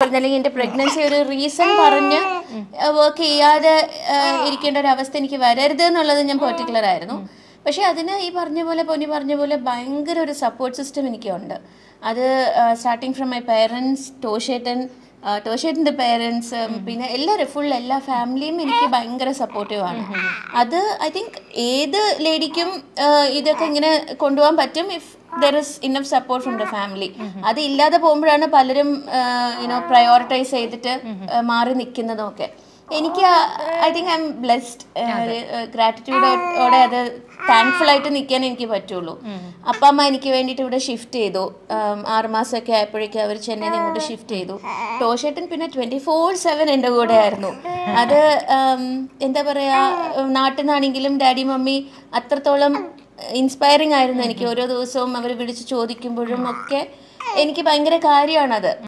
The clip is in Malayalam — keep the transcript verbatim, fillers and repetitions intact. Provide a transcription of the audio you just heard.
അല്ലെങ്കിൽ എൻ്റെ പ്രഗ്നൻസി ഒരു റീസൺ പറഞ്ഞ് വർക്ക് ചെയ്യാതെ ഇരിക്കേണ്ട ഒരു അവസ്ഥ എനിക്ക് വരരുത് എന്നുള്ളത് ഞാൻ പെർട്ടിക്കുലർ ആയിരുന്നു. പക്ഷെ അതിന് ഈ പറഞ്ഞ പോലെ പൊന്നി പറഞ്ഞ പോലെ ഭയങ്കര ഒരു സപ്പോർട്ട് സിസ്റ്റം എനിക്കുണ്ട്. അത് സ്റ്റാർട്ടിങ് ഫ്രം മൈ പേരൻസ്, ടോഷേട്ടൻ, ടോഷേട്ടൻ്റെ പേരൻസ്, പിന്നെ എല്ലാവരും ഫുൾ എല്ലാ ഫാമിലിയും എനിക്ക് ഭയങ്കര സപ്പോർട്ടീവാണ്. അത് ഐ തിങ്ക് ഏത് ലേഡിക്കും ഇതൊക്കെ ഇങ്ങനെ കൊണ്ടുപോകാൻ പറ്റും if there is enough support from the family. അത് ഇല്ലാതെ പോകുമ്പോഴാണ് പലരും യുനോ പ്രയോറിറ്റൈസ് ചെയ്തിട്ട് മാറി നിൽക്കുന്നതൊക്കെ. എനിക്ക് I think I am blessed. ഗ്രാറ്റിറ്റ്യൂഡോടെ അത് താങ്ക്ഫുൾ ആയിട്ട് നിൽക്കാൻ എനിക്ക് പറ്റുള്ളൂ. അപ്പ അമ്മ എനിക്ക് വേണ്ടിയിട്ട് ഇവിടെ ഷിഫ്റ്റ് ചെയ്തു. ആറുമാസമൊക്കെ ആയപ്പോഴേക്കും അവർ ചെന്നൈയിൽ നിന്ന് ഇങ്ങോട്ട് ഷിഫ്റ്റ് ചെയ്തു. ടോഷേട്ടൻ പിന്നെ ട്വൻറ്റി ഫോർ സെവൻ എൻ്റെ കൂടെ ആയിരുന്നു. അത് എന്താ പറയുക, നാട്ടിൽ നിന്നാണെങ്കിലും ഡാഡി മമ്മി അത്രത്തോളം ഇൻസ്പയറിംഗ് ആയിരുന്നു എനിക്ക്. ഓരോ ദിവസവും അവർ വിളിച്ച് ചോദിക്കുമ്പോഴും ഒക്കെ എനിക്ക് ഭയങ്കര കാര്യമാണത്.